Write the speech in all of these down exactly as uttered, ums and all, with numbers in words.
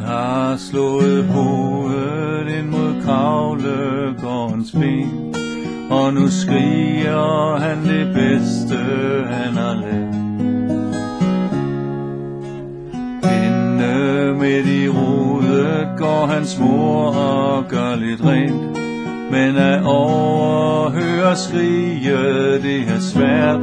har slået hovedet ind mod Kravlegårdens ben, og nu skriger han det bedste, han har lært. Inde midt i rodet går hans mor og gør lidt rent, men at overhøre skriget, det er svært.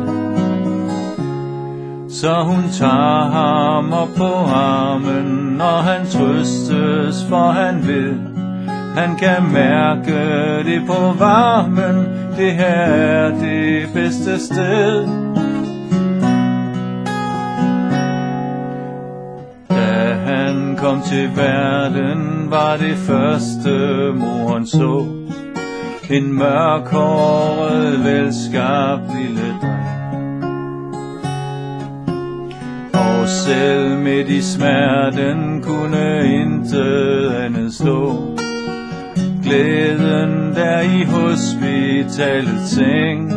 Så hun tager ham op på armen, og han trøstes, for han ved, han kan mærke det på varmen. Det her er det bedste sted. Da han kom til verden, var det første moren så en mørkhåret, velskabt lille dreng. Og selv midt i smerten kunne intet andet slå glæden der i hospitalets seng.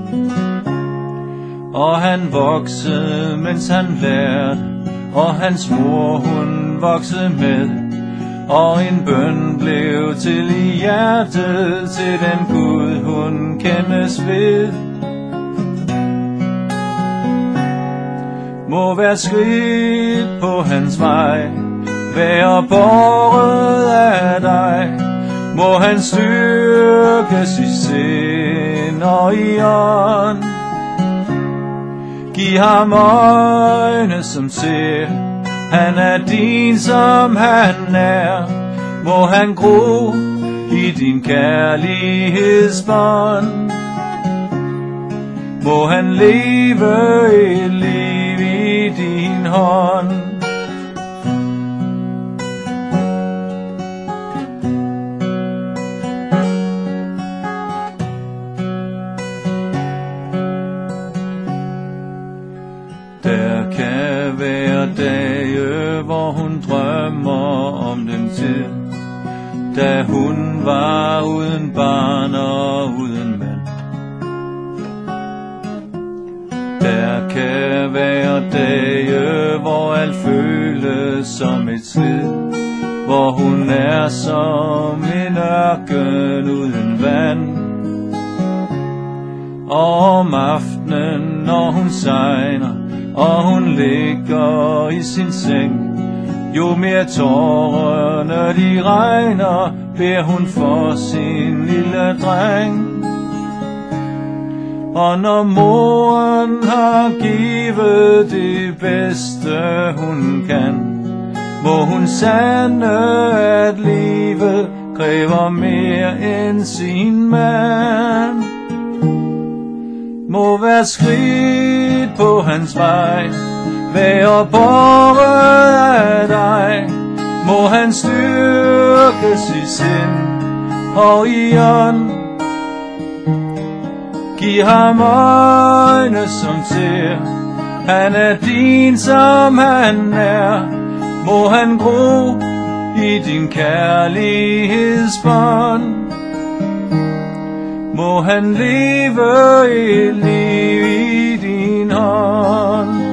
Og han voksede, mens han lærte, og hans mor hun voksede med, og en bøn blev til i hjertet til den Gud hun kendes ved. Må være skridt på hans vej, være båret af dig. Må han styrkes i sind og i ånd. Giv ham øjne som ser, han er din som han er. Må han gro i din kærlighedsbånd. Må han leve et liv i din hånd. Der kan være dage, hvor hun drømmer om den tid, da hun var uden barn og uden mand. Der kan være dage, hvor alt føles som et slid, hvor hun er som en ørken uden vand. Og om aftenen, når hun segner, og hun ligger i sin seng, jo mere tårerne de regner, beder hun for sin lille dreng. Og når moren har givet det bedste hun kan, må hun sande, at livet kræver mere end sin mand. Må være skridt på hans vej, være båret af dig. Må han styrkes i sind og i ånd. Giv ham øjne som ser, han er din som han er. Må han gro i din kærlighedsbånd. Må han leve et liv i din hånd.